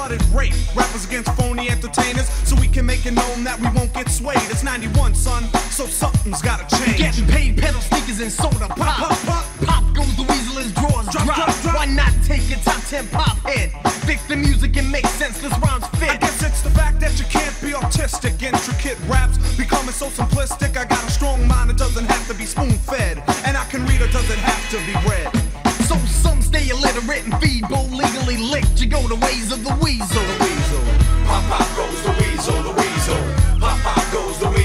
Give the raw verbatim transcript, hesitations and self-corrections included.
cold-blooded rape. Rappers against phony entertainers, so we can make it known that we won't get swayed. It's ninety-one, son, so something's gotta change. Getting paid, pedal sneakers and soda pop. Pop, pop, pop. Pop goes the weasel, his drawers drop. Drop, drop, drop. Why not take a top ten pop hit? Fix the music and make sense, this rhymes fit. I guess it's the fact that you can't be artistic. Intricate raps becoming so simplistic. I got a strong mind, it doesn't have to be spoon-fed. And I can read, it doesn't have to be read. So some stay illiterate and feeble, legally licked. You go the ways of the weasel. The weasel. Pop, pop goes the weasel, the weasel. Pop, pop goes the weasel.